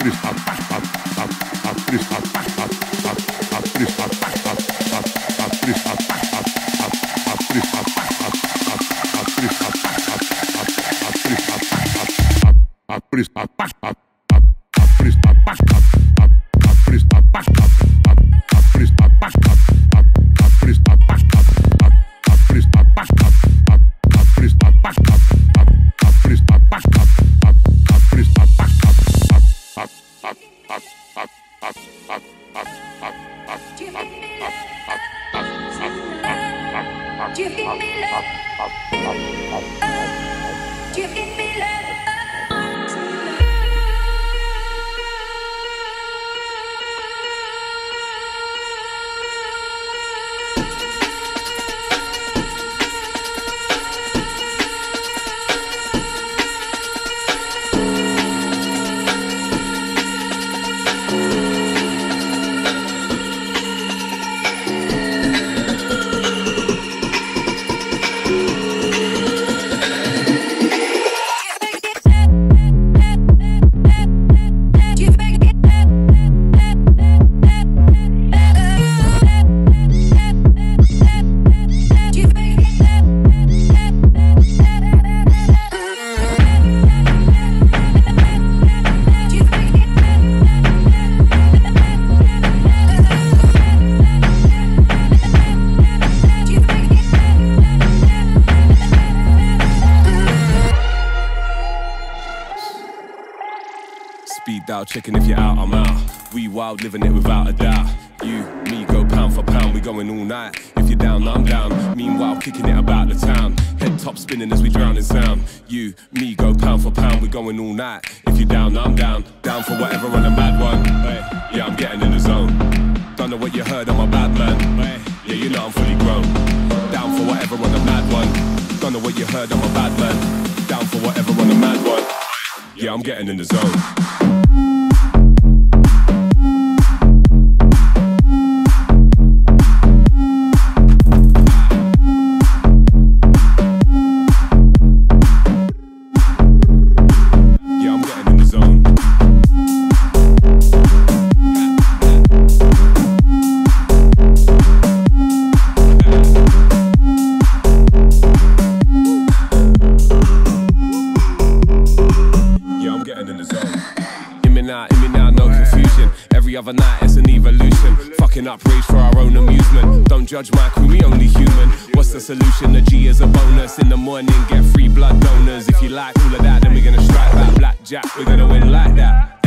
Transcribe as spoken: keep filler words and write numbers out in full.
Checking if you're out, I'm out. We wild, living it without a doubt. You, me, go pound for pound, we going all night. If you're down, I'm down. Meanwhile, kicking it about the town. Head top spinning as we drown in sound. You, me, go pound for pound, we going all night. If you're down, I'm down. Down for whatever on a mad one. Hey, yeah, I'm getting in the zone. Don't know what you heard, I'm a bad man. Hey, yeah, you know I'm fully grown. Down for whatever on a mad one. Don't know what you heard, I'm a bad man. Down for whatever on a mad one. Yeah, I'm getting in the zone. Other night, it's an evolution. Fucking up rage for our own amusement. Don't judge my crew, we only human. What's the solution? The G is a bonus. In the morning, get free blood donors. If you like all of that, then we're gonna strike back. Blackjack, we're gonna win like that.